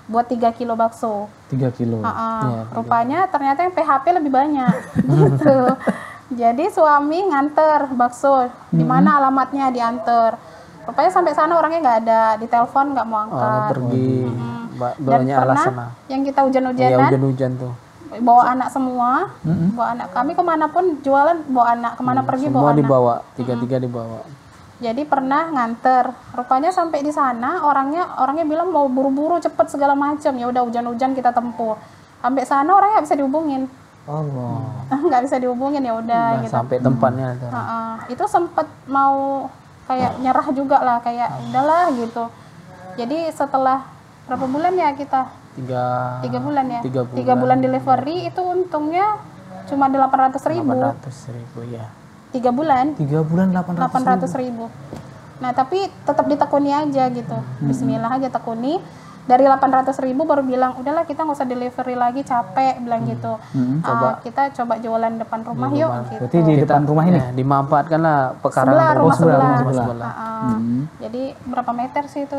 buat tiga kilo bakso. tiga kilo. Uh-uh. Iya, Rupanya ternyata yang P H P lebih banyak gitu. Jadi suami nganter bakso, di mana alamatnya diantar. Rupanya sampai sana orangnya nggak ada, ditelepon nggak mau Oh, angkat. pergi ba- Dan banyak pernah alasan lah. yang kita Iya, hujan-hujanan, hujan-hujan tuh. bawa anak semua, bawa anak kami kemanapun jualan bawa anak, kemana pergi bawa Semua anak. dibawa, tiga-tiga dibawa. Jadi pernah nganter, rupanya sampai di sana orangnya orangnya bilang mau buru-buru cepet segala macam. Ya udah hujan-hujan kita tempuh. Sampai sana orangnya nggak bisa dihubungin, Allah. nggak bisa dihubungin ya udah Nah, gitu. sampai tempatnya tuh. Heeh. Itu sempat mau kayak nyerah juga lah, kayak udahlah gitu. Jadi setelah berapa bulan ya kita? Tiga, Tiga bulan ya. Tiga Tiga bulan. bulan delivery itu untungnya cuma delapan ratus ribu. delapan ratus ribu ya. Tiga bulan. tiga bulan delapan ratus delapan ratus ribu. Nah tapi tetap ditekuni aja gitu, Bismillah aja tekuni. Dari delapan ratus ribu baru bilang udahlah kita nggak usah delivery lagi, capek bilang gitu. Ah, kita coba jualan depan rumah yuk gitu. Berarti di depan rumah ini? Ya, dimanfaatkan lah pekarangan Sebelah, rumah sebelah, sebelah. rumah sebelah. Ah, ah. Jadi berapa meter sih itu?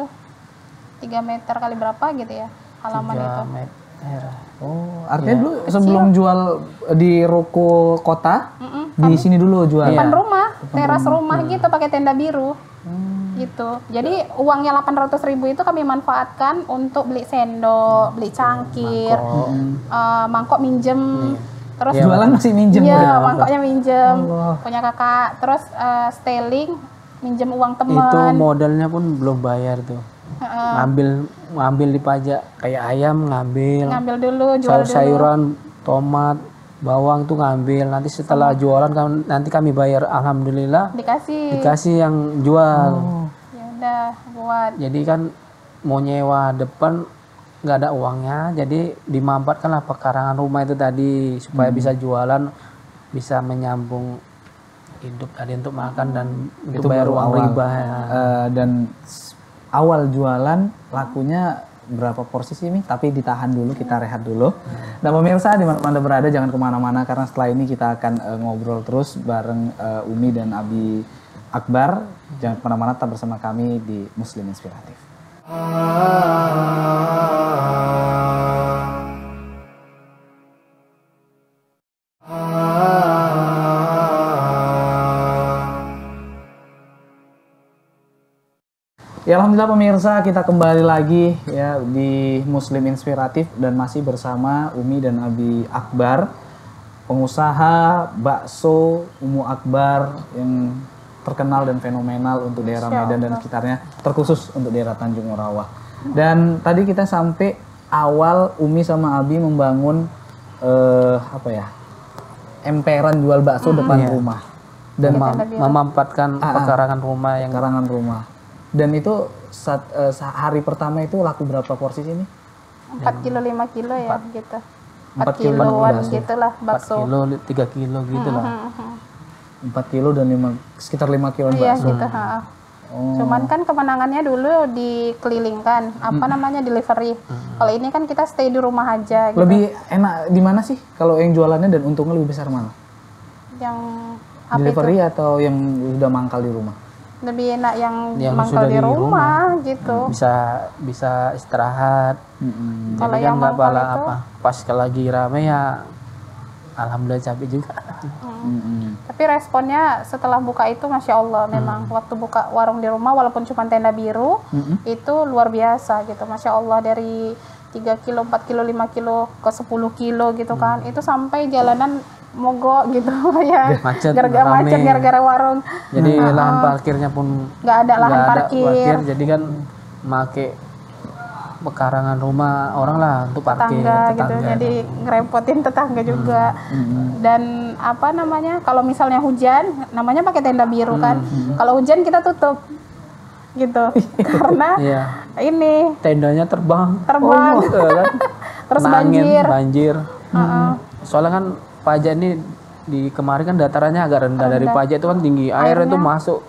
Tiga meter kali berapa gitu ya halaman Tiga itu? meter. Oh, artinya dulu sebelum jual di ruko kota, di sini dulu jual. Depan rumah, teras rumah gitu pakai tenda biru. Gitu. Jadi uangnya delapan ratus ribu itu kami manfaatkan untuk beli sendok, beli cangkir, eh, mangkok minjem, terus Jualan masih minjem. iya mangkoknya minjem, Allah. punya kakak, terus eh, styling minjem uang Itu teman. modalnya pun belum bayar tuh. Ngambil ngambil di pajak kayak ayam ngambil, Ngambil dulu, jual dulu. sayur-sayuran, tomat, bawang tuh ngambil. Nanti setelah jualan kan nanti kami bayar, alhamdulillah Dikasih. dikasih yang jual. Ya udah buat. Jadi kan mau nyewa depan nggak ada uangnya, jadi dimanfaatkanlah pekarangan rumah itu tadi supaya bisa jualan, bisa menyambung hidup tadi untuk makan dan Itu untuk bayar baru uang awal. riba. Ya. Eh, dan s- awal jualan lakunya berapa porsi sih Mi? Tapi ditahan dulu, kita rehat dulu. Nah pemirsa di mana Anda berada jangan kemana-mana karena setelah ini kita akan eh, ngobrol terus bareng eh, Umi dan Abi Akbar. Jangan kemana-mana, tetap bersama kami di Muslim Inspiratif. Ya alhamdulillah pemirsa, kita kembali lagi ya di Muslim Inspiratif dan masih bersama Umi dan Abi Akbar, pengusaha bakso Umu Akbar yang terkenal dan fenomenal untuk daerah Medan dan sekitarnya, terkhusus untuk daerah Tanjung Morawah. Dan tadi kita sampai awal Umi sama Abi membangun eh, apa ya, emperan jual bakso depan rumah dan Mem- memanfaatkan pekarangan rumah yang karangan rumah. Dan itu saat, eh, sa- hari pertama itu laku berapa porsi sini? empat kilo lima kilo ya gitu. Empat empat kilo kiloan bakso. gitu lah empat bakso. kilo, tiga kilo gitu lah. empat kilo dan lima, sekitar lima kilo Iya bakso. gitu, ha. Oh. Cuman kan kemenangannya dulu dikelilingkan, apa namanya delivery. Kalau ini kan kita stay di rumah aja gitu. Lebih enak di mana sih kalau yang jualannya dan untungnya lebih besar mana? Yang apa itu? Delivery atau yang udah mangkal di rumah? Lebih enak yang, Yang mangkal sudah di di rumah, gitu. Bisa bisa istirahat. Mm-mm. Kalau Jadi kan yang nggak mangkal bala itu- apa. Pas kalau lagi rame ya alhamdulillah capek juga. Mm-mm. Tapi responnya setelah buka itu Masya Allah memang. Waktu buka warung di rumah walaupun cuma tenda biru, itu luar biasa gitu. Masya Allah dari tiga kilo, empat kilo, lima kilo ke sepuluh kilo gitu kan. Itu sampai jalanan mogok gitu ya. Macet, Gara-gara rame. macet, gara-gara warung. Jadi lahan parkirnya pun Nggak ada lahan nggak ada parkir. Jadi kan make pekarangan rumah orang lah untuk parkir Tetangga, gitu. tetangga. Jadi ngerepotin tetangga juga. Dan apa namanya? Kalau misalnya hujan, namanya pakai tenda biru kan. Kalau hujan kita tutup. Gitu. Karena Iya. ini Tendanya terbang. terbang. Oh, gitu kan. Terus Kena angin, banjir. banjir. Soalnya kan pajak ini di kemarin kan datarannya agak rendah, dari pajak itu kan tinggi. Air itu masuk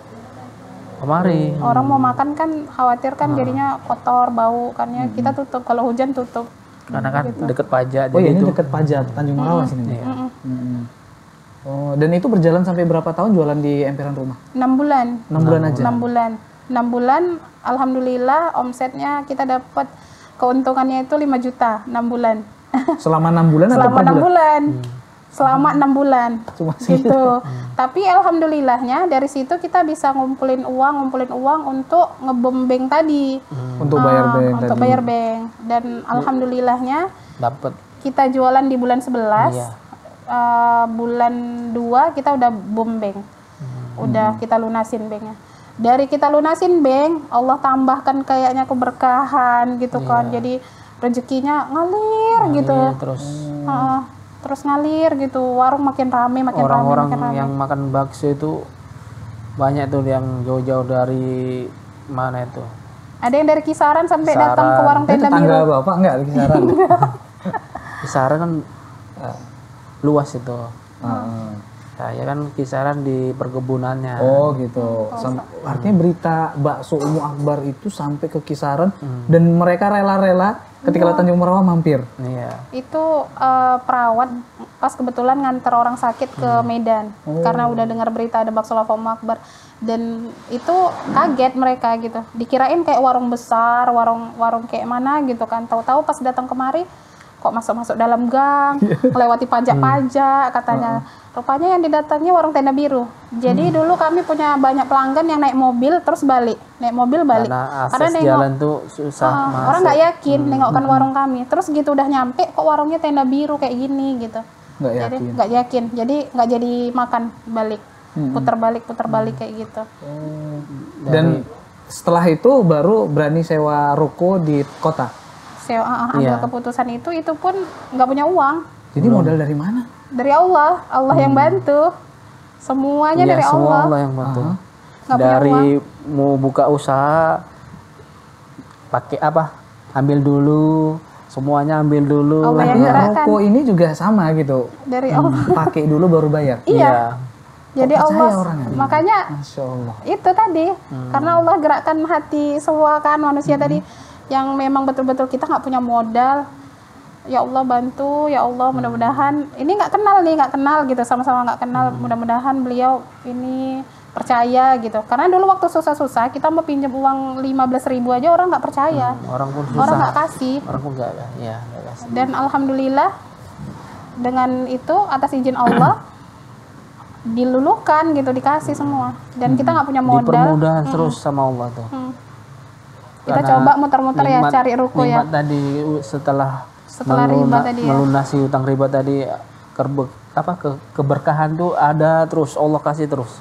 kemari. Orang mau makan kan khawatir kan jadinya kotor, bau kan ya. Kita tutup. Kalau hujan tutup. Karena kan deket pajak. Oh jadi iya, ini itu dekat Pajak, Tanjung Morawah sini. Mi? Iya. Mm-mm. Oh, dan itu berjalan sampai berapa tahun jualan di emperan rumah? enam bulan. enam bulan aja. enam bulan. enam bulan alhamdulillah omsetnya kita dapat keuntungannya itu lima juta enam bulan. Selama enam bulan atau Selama per enam bulan? bulan. Selama enam bulan. Cuma segitu. Gitu. Tapi alhamdulillahnya dari situ kita bisa ngumpulin uang, ngumpulin uang untuk ngebom bank tadi. Untuk bayar Ah, bank untuk tadi. bayar bank. Dan alhamdulillahnya Dapat. kita jualan di bulan sebelas. Iya. Eh, bulan dua kita udah bom bank. Udah kita lunasin banknya. Dari kita lunasin bank, Allah tambahkan kayaknya keberkahan gitu kan. Jadi rezekinya ngalir gitu. Iya, terus Heeh. Terus ngalir gitu. Warung makin rame, makin rame, orang-orang makin rame. yang makan bakso itu banyak tuh yang jauh-jauh dari mana itu. Ada yang dari Kisaran sampai Kisaran. datang ke warung Itu tenda tetangga biru. Bapak enggak di kisaran? Kisaran kan eh, luas itu. Heeh. Saya kan kisaran di perkebunannya. Oh gitu. Sam- artinya berita bakso Umu Akbar itu sampai ke kisaran dan mereka rela-rela ketika lewat Tanjung Merawa mampir. Iya. Itu eh, perawat pas kebetulan nganter orang sakit ke Medan karena udah dengar berita ada bakso lava Umu Akbar, dan itu kaget mereka gitu, dikirain kayak warung besar, warung warung kayak mana gitu kan, tahu-tahu pas datang kemari kok masuk-masuk dalam gang, melewati pajak-pajak katanya. Rupanya yang didatangi warung tenda biru. Jadi dulu kami punya banyak pelanggan yang naik mobil terus balik, naik mobil balik. Karena akses nengok, jalan tuh susah ah, masuk. orang nggak yakin nengokkan warung kami. Terus gitu udah nyampe kok warungnya tenda biru kayak gini gitu. Nggak Jadi yakin. nggak yakin. Jadi nggak jadi makan balik, putar balik putar balik kayak gitu. Dan setelah itu baru berani sewa ruko di kota. Saya ah, ah, ambil Iya. keputusan itu, itu pun nggak punya uang. Jadi modal dari mana? Dari Allah, Allah yang bantu. Semuanya Iya, dari semua Allah. Allah yang bantu. Nggak punya Dari mau buka usaha pakai apa? Ambil dulu, semuanya ambil dulu. Allah yang Artinya gerakkan. ruko ini juga sama gitu. Dari Allah. Pakai dulu baru bayar. Iya. Jadi Kok percaya Allah, orangnya? makanya Masya Allah. itu tadi, karena Allah gerakkan hati semua kan manusia tadi, yang memang betul-betul kita nggak punya modal. Ya Allah bantu, ya Allah mudah-mudahan ini nggak kenal nih, nggak kenal gitu, sama-sama nggak kenal, mudah-mudahan beliau ini percaya gitu. Karena dulu waktu susah-susah kita mau pinjam uang lima belas ribu aja orang nggak percaya, Orang pun susah. orang nggak kasih. Orang pun nggak, ya nggak kasih. Dan alhamdulillah dengan itu atas izin Allah dilulukan gitu, dikasih semua. Dan kita nggak punya modal. Dipermudah terus sama Allah tuh. Hmm. Kita Karena coba muter-muter ya nikmat- cari ruko ya. nikmat tadi u- setelah Setelah riba tadi ya. melunasi utang riba tadi, kerbe- apa ke, keberkahan tuh ada terus, Allah kasih terus.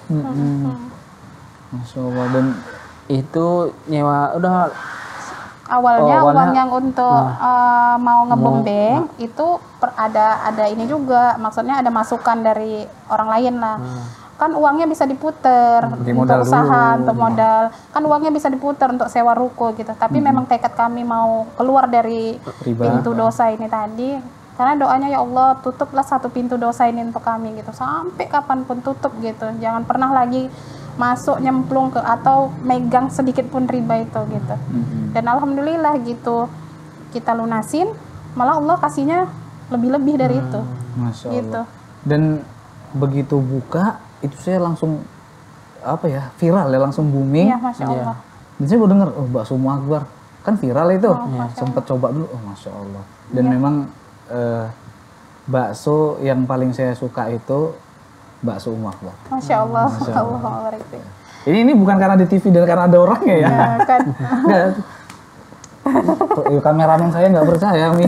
Masya Allah. Dan Itu nyewa udah Awalnya Oh, awalnya- uang yang untuk eh, mau ngebombeng itu per- ada ada ini juga, maksudnya ada masukan dari orang lain lah. Kan uangnya bisa diputer Di untuk modal usaha, dulu. untuk modal. Kan uangnya bisa diputer untuk sewa ruko gitu. Tapi memang tekad kami mau keluar dari Riba. pintu dosa ini tadi. Karena doanya ya Allah tutuplah satu pintu dosa ini untuk kami gitu. Sampai kapanpun tutup gitu. Jangan pernah lagi masuk nyemplung ke atau megang sedikit pun riba itu gitu. Dan alhamdulillah gitu kita lunasin, malah Allah kasihnya lebih-lebih dari itu. Masya Allah. Gitu. Dan begitu buka itu saya langsung apa ya viral ya, langsung booming. Iya, Masya Allah. Dan saya baru dengar, oh bakso Umu Akbar kan viral itu. Oh, Masya Sempat coba dulu, oh masya Allah. Dan memang eh, bakso yang paling saya suka itu bakso Umu Akbar. Masya Allah. Allahumma barik fiik. Ini ini bukan karena di T V dan karena ada orangnya ya. Ya, kan. Nggak. Kameramen saya nggak percaya Mi.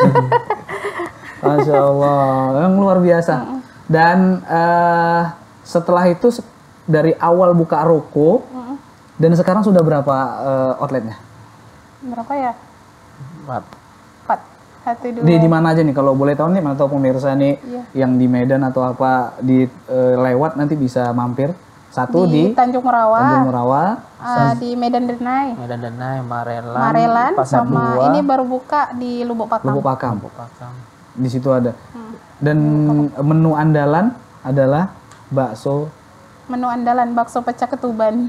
Masya Allah, yang luar biasa. Dan eh, setelah itu se- dari awal buka ruko dan sekarang sudah berapa eh, outletnya? Berapa ya? empat. Empat. Satu, dua. Di di mana aja nih kalau boleh tahu nih, mana tahu pemirsa nih Iya. yang di Medan atau apa di eh, lewat nanti bisa mampir. Satu di, di, Tanjung Merawa, Tanjung Merawa, ah, di Medan Denai, Medan Denai, Marelan, Marelan, Pasar sama Dua, ini baru buka di Lubuk Pakam. Lubuk Pakam. Pakam. Di situ ada. Dan menu andalan adalah bakso. Menu andalan bakso pecah ketuban.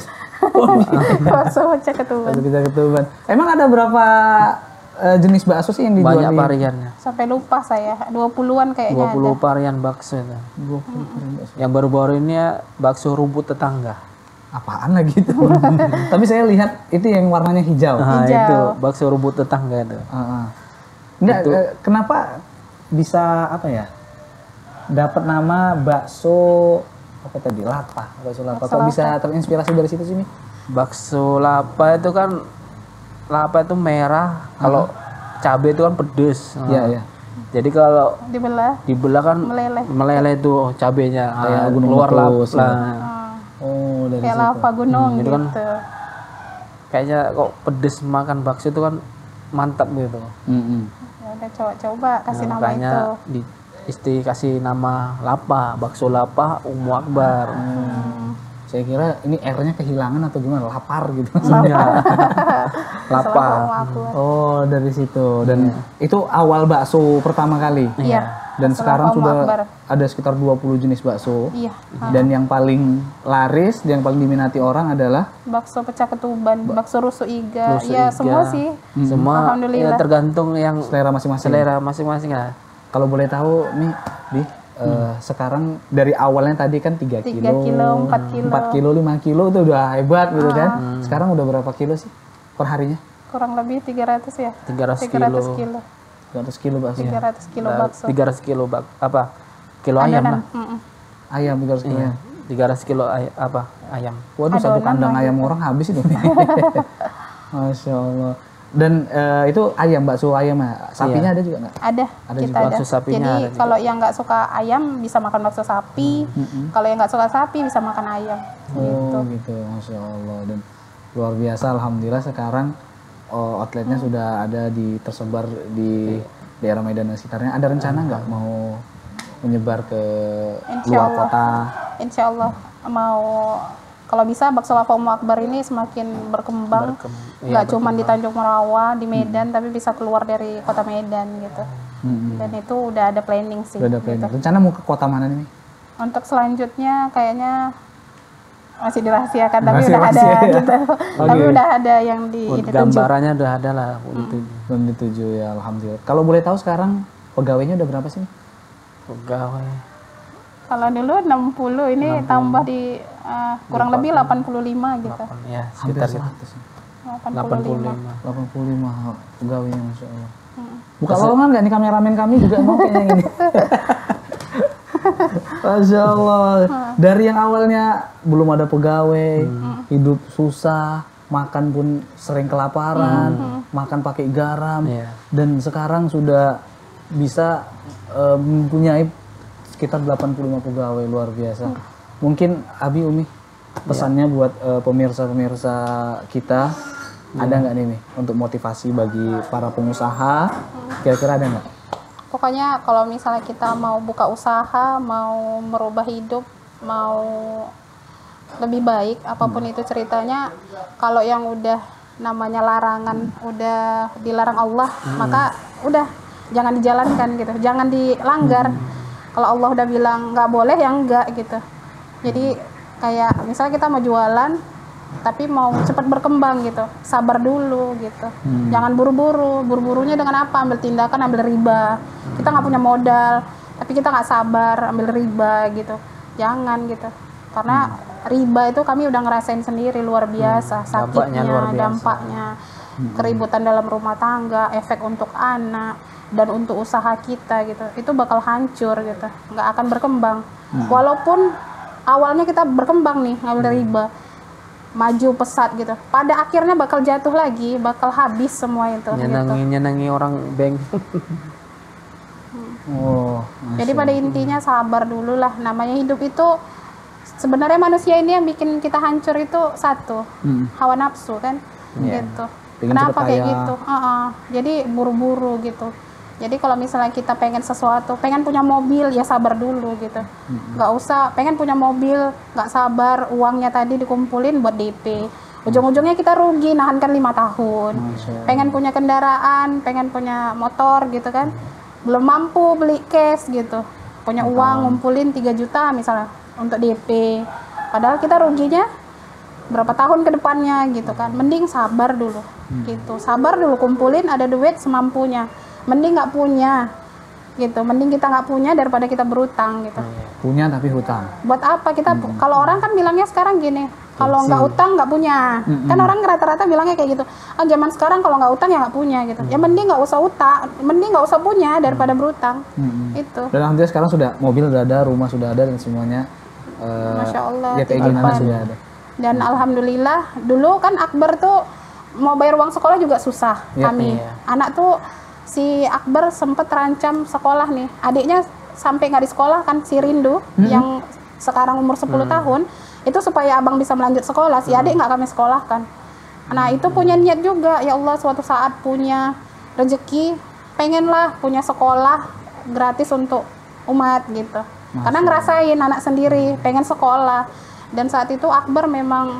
Bakso pecah ketuban. Bakso kita ketuban. Emang ada berapa eh, jenis bakso sih yang dijual Banyak di variannya. Sampai lupa saya, dua puluhan kayaknya dua puluh ada. varian bakso itu. dua puluh varian bakso? Yang baru-baru ini ya bakso rumput tetangga. apaan lagi itu? Tapi saya lihat itu yang warnanya hijau. Nah, Hijau. itu bakso rumput tetangga itu. Uh-uh. Enggak, Itu- eh, kenapa bisa apa ya? Dapat nama bakso apa tadi? Lapa, bakso lapa. Bakso Kok bisa lapa. terinspirasi dari situ sih, Mi? Bakso lapa itu kan lapa itu merah, kalau cabai itu kan pedes. Nah, Iya, iya. Jadi kalau Dibelah, dibelah kan meleleh. meleleh tuh cabenya. Kayak Ah, gunung keluar lap meletus, lah. Ah, Oh, dari kayak situ. lava gunung Hmm, itu gitu. kan Kayaknya kok pedes makan bakso itu kan mantap gitu. Mm-mm. Ya udah coba-coba kasih Nah, nama makanya itu. di istri kasih nama lapa, bakso lapa Ummu Akbar. Saya kira ini R-nya kehilangan atau gimana? Lapar gitu. Iya. Lapa. Lapa. Oh, dari situ. Dan itu awal bakso pertama kali. Iya. Dan Bakso sekarang lapa Ummu sudah Akbar. ada sekitar dua puluh jenis bakso. Iya. Dan yang paling laris, yang paling diminati orang adalah Bakso pecah ketuban, bakso rusuk iga, Rusuk ya iga. semua sih. Semua Alhamdulillah. ya tergantung yang selera masing-masing. selera masing-masing lah. Kalau boleh tahu nih, Di, eh, sekarang dari awalnya tadi kan tiga Tiga kilo, kilo, empat kilo. empat kilo, lima kilo itu udah hebat gitu kan. Sekarang udah berapa kilo sih per harinya? Kurang lebih tiga ratus ya. tiga ratus tiga ratus kilo. kilo. tiga ratus kilo bakso. tiga ratus kilo Nah, bakso. tiga ratus kilo bak apa? Kilo ayam Adonan. lah. Mm-mm. Ayam tiga ratus kilo. Iya. tiga ratus kilo ay apa? Ayam. Waduh, satu Adonan kandang lah ayam orang habis itu. Masya Allah. Dan eh, itu ayam, bakso ayam ya. Sapinya ada juga nggak? Ada, Ada kita juga. ada. Bakso sapinya Jadi ada juga. kalau yang nggak suka ayam bisa makan bakso sapi. Kalau yang nggak suka sapi bisa makan ayam. Oh gitu, Masya Allah. Dan luar biasa, Alhamdulillah sekarang oh, outletnya sudah ada di tersebar di daerah Medan dan sekitarnya. Ada rencana nggak mau menyebar ke Insya luar Allah. kota? Insya Allah mau kalau bisa bakso lapa Ummu Akbar ini semakin berkembang. Berkem- Nggak cuma di Tanjung Merawa, di Medan, tapi bisa keluar dari kota Medan gitu. Hmm, Dan itu udah ada planning sih. Sudah ada planning. Rencana mau ke kota mana nih? Untuk selanjutnya kayaknya masih dirahasiakan, tapi Masih udah ada rahasia. gitu. Tapi Oke. udah ada yang di Oh, ditunjuk. gambarannya udah ada lah itu. Belum dituju ya, Alhamdulillah. Kalau boleh tahu sekarang pegawainya udah berapa sih? Pegawai. Kalau dulu enam puluh, ini tambah di uh, kurang lebih delapan puluh lima gitu. Ya, Hampir sekitar gitu. seratus. delapan puluh lima. delapan puluh lima pegawainya, Masya Allah. Buka lowongan nggak nih kameramen kami juga mau kayak yang ini? Masya Allah. Dari yang awalnya belum ada pegawai, hidup susah, makan pun sering kelaparan, makan pakai garam, Iya. dan sekarang sudah bisa eh, mempunyai sekitar delapan puluh lima pegawai, luar biasa. Mungkin Abi, Umi, pesannya buat eh, pemirsa-pemirsa kita, ada nggak nih Mi, untuk motivasi bagi para pengusaha? Kira-kira ada nggak? Pokoknya kalau misalnya kita mau buka usaha, mau merubah hidup, mau lebih baik, apapun itu ceritanya, kalau yang udah namanya larangan, udah dilarang Allah, maka udah jangan dijalankan gitu, jangan dilanggar. Kalau Allah udah bilang nggak boleh, ya enggak gitu. Jadi kayak misalnya kita mau jualan, tapi mau cepat berkembang gitu, sabar dulu gitu. Jangan buru-buru, buru-burunya dengan apa? Ambil tindakan, ambil riba. Kita nggak punya modal, tapi kita nggak sabar, ambil riba gitu. Jangan gitu, karena riba itu kami udah ngerasain sendiri, luar biasa sakitnya, Dampaknya luar biasa. dampaknya, keributan dalam rumah tangga, efek untuk anak dan untuk usaha kita gitu. Itu bakal hancur gitu, nggak akan berkembang. Walaupun awalnya kita berkembang nih, ngambil riba, maju pesat gitu, pada akhirnya bakal jatuh lagi, bakal habis semua itu gitu. Nyenangi nyenangi orang bank. Oh, Jadi pada intinya sabar dulu lah. Namanya hidup itu sebenarnya manusia ini yang bikin kita hancur itu satu, Hmm. hawa nafsu kan, Iya. gitu. Pengen Kenapa cepet kayak kaya. gitu? Uh-uh. Jadi buru-buru gitu. Jadi kalau misalnya kita pengen sesuatu, pengen punya mobil, ya sabar dulu gitu. Nggak usah pengen punya mobil, nggak sabar, uangnya tadi dikumpulin buat D P. Ujung-ujungnya kita rugi, nahankan lima tahun. Masya Allah. Pengen punya kendaraan, pengen punya motor gitu kan, belum mampu beli cash gitu, punya uang ngumpulin tiga juta misalnya untuk D P, padahal kita ruginya berapa tahun ke depannya gitu kan. Mending sabar dulu gitu, sabar dulu, kumpulin ada duit semampunya, mending nggak punya gitu, mending kita nggak punya daripada kita berutang gitu. Punya tapi hutang. Buat apa kita, kalau orang kan bilangnya sekarang gini, Kalau nggak utang nggak punya. Mm-mm. Kan orang rata-rata bilangnya kayak gitu. Ah zaman sekarang kalau nggak utang ya nggak punya gitu. Ya mending nggak usah utang, mending nggak usah punya daripada berutang. Mm-mm. Itu. Dan alhamdulillah sekarang sudah mobil sudah ada, rumah sudah ada dan semuanya. eh, Masya Allah, Ya keinginannya titipan. sudah ada. Dan alhamdulillah dulu kan Akbar tuh mau bayar uang sekolah juga susah Ya, kami. iya. Anak tuh si Akbar sempet terancam sekolah nih. Adiknya sampai nggak di sekolah kan, si Rindu yang sekarang umur sepuluh tahun itu supaya abang bisa melanjut sekolah, si adik nggak kami sekolahkan. Nah itu punya niat juga, ya Allah suatu saat punya rezeki, pengenlah punya sekolah gratis untuk umat gitu. Karena ngerasain anak sendiri pengen sekolah, dan saat itu Akbar memang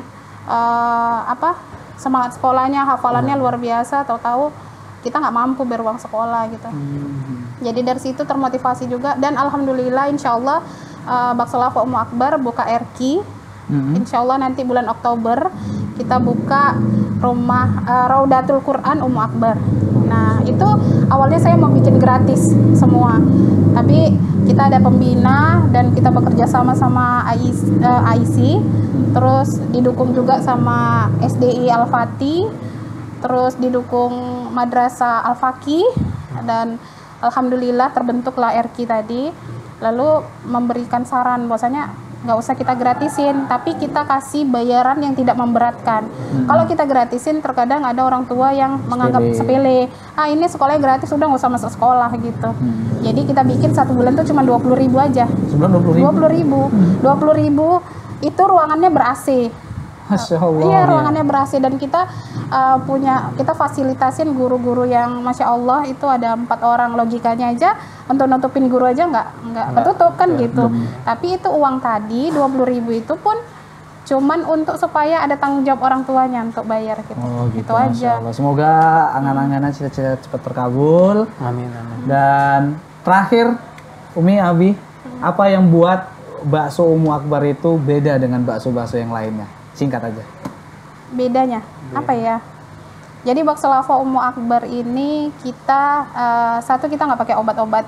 eh, apa semangat sekolahnya, hafalannya luar biasa. Tahu-tahu kita nggak mampu beruang sekolah gitu. Jadi dari situ termotivasi juga, dan alhamdulillah insya Allah uh, Baksolafa Ummu Akbar buka R Q. Mm-mm. Insya Allah nanti bulan Oktober kita buka rumah uh, Raudatul Quran Ummu Akbar. Nah itu awalnya saya mau bikin gratis semua, tapi kita ada pembina dan kita bekerja sama sama I C, terus didukung juga sama S D I Al-Fatih, terus didukung Madrasah Al-Faqih, dan alhamdulillah terbentuklah R Q tadi. Lalu memberikan saran bahwasanya nggak usah kita gratisin, tapi kita kasih bayaran yang tidak memberatkan. Hmm. Kalau kita gratisin, terkadang ada orang tua yang sepele. menganggap sepele. Ah ini sekolahnya gratis, udah nggak usah masuk sekolah gitu. Hmm. Jadi kita bikin satu bulan tuh cuma dua puluh ribu aja. Sebulan dua puluh ribu? dua puluh ribu. dua puluh ribu itu ruangannya ber-A C. Masya Allah. Iya, ruangannya ber-A C, dan kita uh, punya, kita fasilitasin guru-guru yang Masya Allah itu ada empat orang. Logikanya aja untuk nutupin guru aja nggak nggak ketutup kan gitu. Tapi itu uang tadi dua puluh ribu itu pun cuman untuk supaya ada tanggung jawab orang tuanya untuk bayar gitu. Oh gitu, Itu Masya aja. Allah. Semoga angan-anganan cita-cita cepat terkabul. Amin, amin. Dan terakhir, Umi, Abi, apa yang buat bakso Ummu Akbar itu beda dengan bakso-bakso yang lainnya? Singkat aja. Bedanya apa ya? Jadi Baksolafa Ummu Akbar ini kita uh, satu, kita nggak pakai obat-obat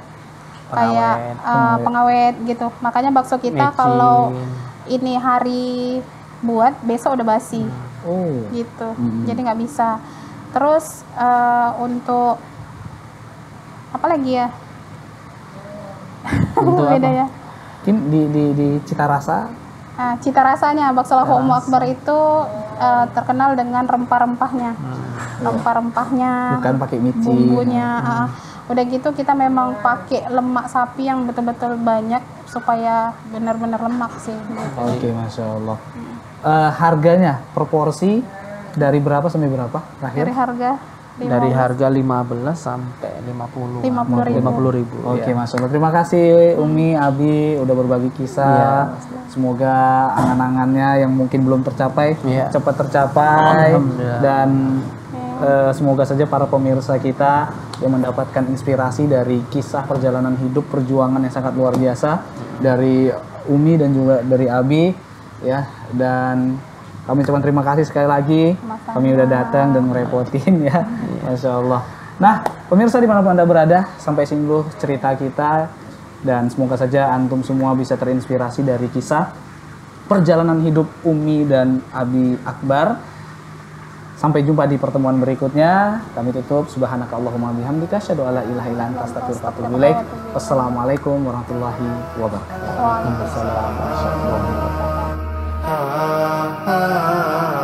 kayak uh, pengawet gitu. Makanya bakso kita Micin. kalau ini hari buat besok udah basi. Oh. Gitu. Mm-hmm. Jadi nggak bisa. Terus uh, untuk apa lagi ya? Untuk Beda apa? ya. Mungkin di di di cita rasa. Nah, cita rasanya Baksolafa Ummu Akbar itu uh, terkenal dengan rempah-rempahnya. Rempah-rempahnya, Bukan pakai micin. bumbunya. uh, udah gitu kita memang pakai lemak sapi yang betul-betul banyak supaya benar-benar lemak sih. Gitu. Oke, Masya Allah. Eh, harganya, proporsi dari berapa sampai berapa? Terakhir? Dari harga Dari harga lima belas sampai lima puluh. lima puluh ribu. lima puluh ribu. Oke, ya. Masya Allah. Terima kasih Umi, Abi udah berbagi kisah. Semoga angan-angannya yang mungkin belum tercapai Iya. cepat tercapai, Alhamdulillah. dan eh, semoga saja para pemirsa kita yang mendapatkan inspirasi dari kisah perjalanan hidup perjuangan yang sangat luar biasa dari Umi dan juga dari Abi, ya. Dan kami ucapkan terima kasih sekali lagi. Sama-sama. Kami udah datang dan ngerepotin ya. Masya Allah. Nah, pemirsa dimanapun Anda berada, sampai sini dulu cerita kita. Dan semoga saja antum semua bisa terinspirasi dari kisah perjalanan hidup Umi dan Abi Akbar. Sampai jumpa di pertemuan berikutnya. Kami tutup. Subhanakallahumma bihamdika asyhadu alla ilaha illa anta astaghfiruka wa atubu ilaik. Wassalamualaikum warahmatullahi wabarakatuh. Waalaikumsalam. Masya Allah. ah, ah, ah.